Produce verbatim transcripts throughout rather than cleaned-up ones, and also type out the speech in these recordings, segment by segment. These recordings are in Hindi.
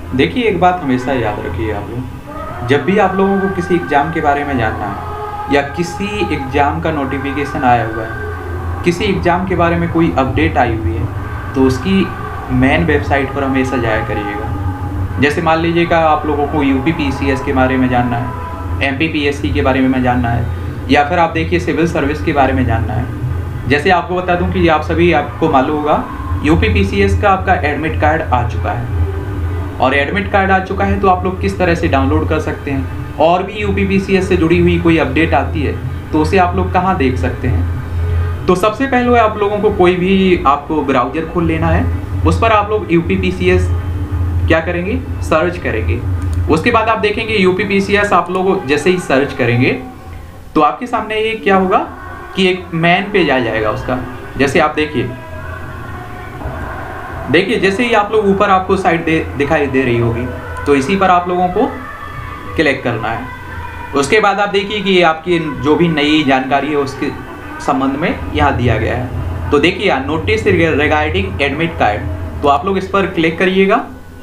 देखिए, एक बात हमेशा याद रखिए आप लोग, जब भी आप लोगों को किसी एग्ज़ाम के बारे में जानना है या किसी एग्ज़ाम का नोटिफिकेशन आया हुआ है, किसी एग्ज़ाम के बारे में कोई अपडेट आई हुई है, तो उसकी मेन वेबसाइट पर हमेशा जाया करिएगा। जैसे मान लीजिएगा आप लोगों को यूपी पीसीएस के बारे में जानना है, एमपी पीएससी के बारे में जानना है, या फिर आप देखिए सिविल सर्विस के बारे में जानना है। जैसे आपको बता दूं कि आप सभी आपको मालूम होगा यूपी पीसीएस का आपका एडमिट कार्ड आ चुका है, और एडमिट कार्ड आ चुका है तो आप लोग किस तरह से डाउनलोड कर सकते हैं, और भी यूपी पीसीएस से जुड़ी हुई कोई अपडेट आती है तो उसे आप लोग कहाँ देख सकते हैं। तो सबसे पहले आप लोगों को कोई भी आपको ब्राउज़र खोल लेना है, उस पर आप लोग यूपी पीसीएस क्या करेंगे, सर्च करेंगे। उसके बाद आप देखेंगे यूपी पीसीएस आप लोग जैसे ही सर्च करेंगे तो आपके सामने ये क्या होगा कि एक मेन पेज आ जाएगा उसका। जैसे आप देखिए देखिए जैसे ही आप लोग ऊपर आपको साइट दे दिखाई दे रही होगी, तो इसी पर आप लोगों को क्लिक करना है। उसके बाद आप देखिए कि आपकी जो भी नई जानकारी है उसके संबंध में यहाँ दिया गया है। तो देखिए नोटिस रिगार्डिंग एडमिट कार्ड, तो आप लोग इस पर क्लिक करिएगा,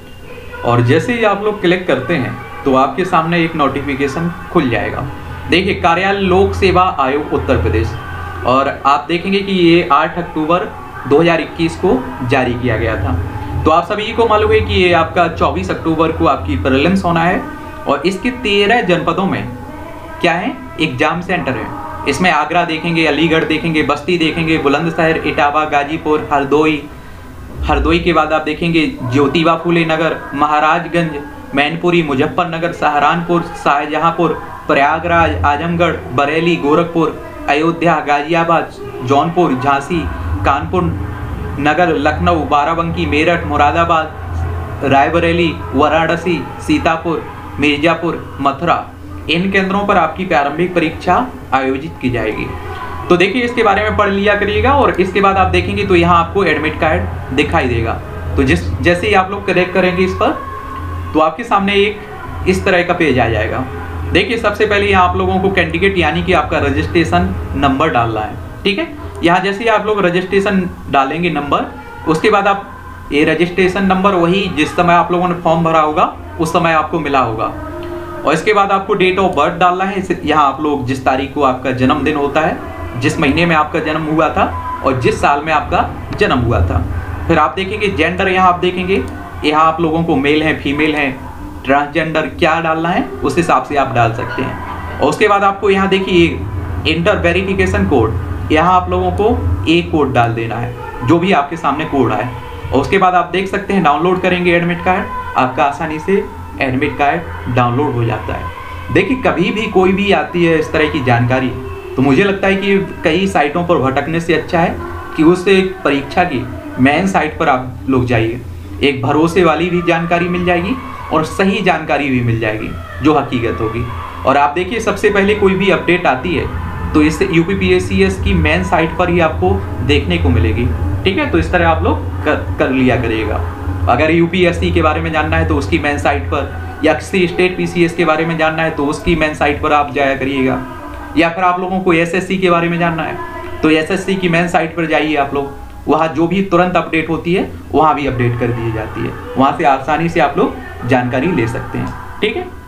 और जैसे ही आप लोग क्लिक करते हैं तो आपके सामने एक नोटिफिकेशन खुल जाएगा। देखिए कार्यालय लोक सेवा आयोग उत्तर प्रदेश, और आप देखेंगे कि ये आठ अक्टूबर दो हज़ार इक्कीस को जारी किया गया था। तो आप सभी को मालूम है कि ये आपका चौबीस अक्टूबर को आपकी प्रीलिम्स होना है, और इसके तेरह जनपदों में क्या है, एग्जाम सेंटर है। इसमें आगरा देखेंगे, अलीगढ़ देखेंगे, बस्ती देखेंगे, बुलंदशहर, इटावा, गाजीपुर, हरदोई, हरदोई के बाद आप देखेंगे ज्योतिबा फूले नगर, महाराजगंज, मैनपुरी, मुजफ्फरनगर, सहारनपुर, शाहजहांपुर, प्रयागराज, आजमगढ़, बरेली, गोरखपुर, अयोध्या, गाजियाबाद, जौनपुर, झांसी, कानपुर नगर, लखनऊ, बाराबंकी, मेरठ, मुरादाबाद, रायबरेली, वाराणसी, सीतापुर, मिर्जापुर, मथुरा, इन केंद्रों पर आपकी प्रारंभिक परीक्षा आयोजित की जाएगी। तो देखिए इसके बारे में पढ़ लिया करिएगा, और इसके बाद आप देखेंगे तो यहाँ आपको एडमिट कार्ड दिखाई देगा। तो जिस जैसे ही आप लोग क्लिक करेंगे इस पर, तो आपके सामने एक इस तरह का पेज आ जाएगा। देखिए सबसे पहले यहाँ आप लोगों को कैंडिडेट यानी कि आपका रजिस्ट्रेशन नंबर डालना है, ठीक है। यहाँ जैसे ही आप लोग रजिस्ट्रेशन डालेंगे नंबर, उसके बाद आप ये रजिस्ट्रेशन नंबर वही जिस समय आप लोगों ने फॉर्म भरा होगा उस समय आपको मिला होगा, और इसके बाद आपको डेट ऑफ बर्थ डालना है। यहाँ आप लोग जिस तारीख को आपका जन्मदिन होता है, जिस महीने में आपका जन्म हुआ था और जिस साल में आपका जन्म हुआ था। फिर आप देखेंगे जेंडर, यहाँ आप देखेंगे यहाँ आप लोगों को मेल है, फीमेल है, ट्रांसजेंडर क्या डालना है उस हिसाब से आप डाल सकते हैं। और उसके बाद आपको यहाँ देखिए इंटर वेरिफिकेशन कोड, यहाँ आप लोगों को एक कोड डाल देना है जो भी आपके सामने कोड आए। और उसके बाद आप देख सकते हैं डाउनलोड करेंगे एडमिट कार्ड, आपका आसानी से एडमिट कार्ड डाउनलोड हो जाता है। देखिए कभी भी कोई भी आती है इस तरह की जानकारी, तो मुझे लगता है कि कई साइटों पर भटकने से अच्छा है कि उस एक परीक्षा की मेन साइट पर आप लोग जाइए। एक भरोसे वाली भी जानकारी मिल जाएगी और सही जानकारी भी मिल जाएगी जो हकीकत होगी। और आप देखिए सबसे पहले कोई भी अपडेट आती है तो इस यूपी पीसीएस की मेन साइट पर ही आपको देखने को मिलेगी, ठीक है। तो इस तरह आप लोग कर, कर लिया करिएगा। अगर यूपीएससी के बारे में जानना है तो उसकी मेन साइट पर, या किसी स्टेट पीसीएस के बारे में जानना है तो उसकी मेन साइट पर आप जाया करिएगा, या फिर आप लोगों को एसएससी के बारे में जानना है तो एसएससी की मेन साइट पर जाइए आप लोग। वहाँ जो भी तुरंत अपडेट होती है वहाँ भी अपडेट कर दी जाती है, वहाँ से आसानी से आप लोग जानकारी ले सकते हैं, ठीक है।